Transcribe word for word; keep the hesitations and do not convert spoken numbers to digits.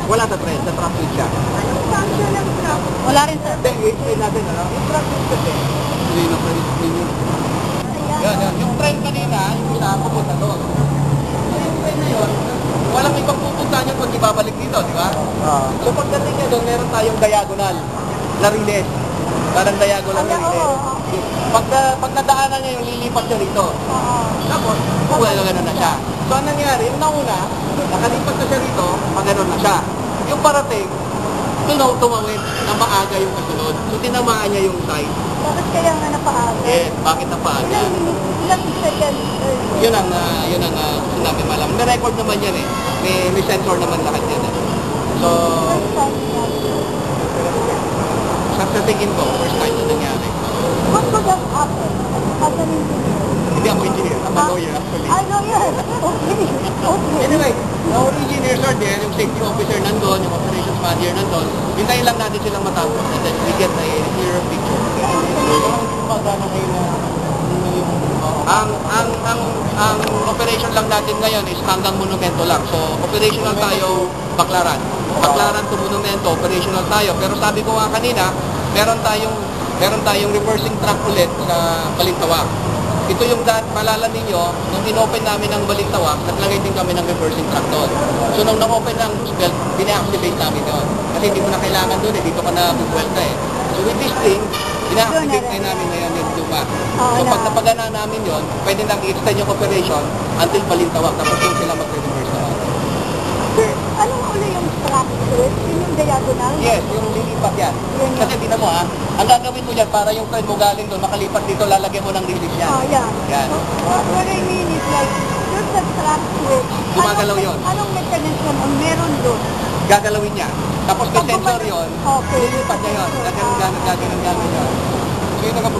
Wala sa trend, sa trap switch siya. Anong function ng trap? Wala rin, sir. Hindi, i-explain natin, ano? Yung trap switch kasi, hindi na pwede explain yun. Yan, yan. Yung trend kanina, yung isa, pupunta doon. Yung trend na yun, walang ibang pupuntahan yun kung ibabalik dito, di ba? Ah. So pagdating niya doon, meron tayong diagonal na relay. Parang diagonal na relay. Pag, pag nadaanan niya yung lilipat niya rito. Tapos, wala na gano'n na siya. So, ang nangyari, yung nauna, nakalipat na siya rito, pag gano'n na siya. Yung parating, tunaw tumawid na maaga yung kasunod. So, tinamaan niya yung side. Bakit kaya nga napaaga? Eh, bakit na paaga? Ilang minutes, ilang seconds? eh, Yun ang, uh, yun ang uh, gusto namin malaman. May record naman yan eh. May, may sensor naman lahat yan eh. So, first time niya. sa, sa tingin ko, first time na nangyari. What could have happened as an engineer? Hindi ako engineer, I'm a lawyer actually. I know yun. Okay. Okay. Anyway, our engineers are there, yung safety officer nandun, yung operations manager nandun. Hintayin lang natin silang matapos and then we get a clearer picture. Ang ang ang ang operation lang natin ngayon is hanggang Monumento lang. So operational tayo Baclaran. Baclaran to Monumento, operational tayo. Pero sabi ko nga kanina, meron tayong meron tayong reversing track ulit sa Balintawak. Ito yung dat, malala ninyo, nung in-open namin ang Balintawak, naglagay din kami ng reversing track doon. So nung na-open ng Roosevelt, belt, bina-activate namin doon. Kasi hindi mo na kailangan doon eh, dito ka na bubuelta eh. So with this thing, bina-activate na namin ngayon yung luma. So pag napagana namin yon, pwede nang i-extend yung operation until Balintawak, tapos doon sila mag-reverse naman. Sir, anong uli yung track switch? Yun yung diagonal? Yes, yung lilipat yan. Yun Kasi yun. tinan mo ha, ang gagawin mo yan para yung train mo galing doon, makalipat dito, lalagyan mo ng release yan. Oh, yeah. Yan. What, what I mean is like, there's a track switch. Gumagalaw Anong- yun. Anong mechanism ang meron doon? Gagalawin niya. Tapos may Pag sensor bumalik- yun, Okay. lilipat niya yun. Gaganon, gaganon, gaganon, gaganon yun. So yun ang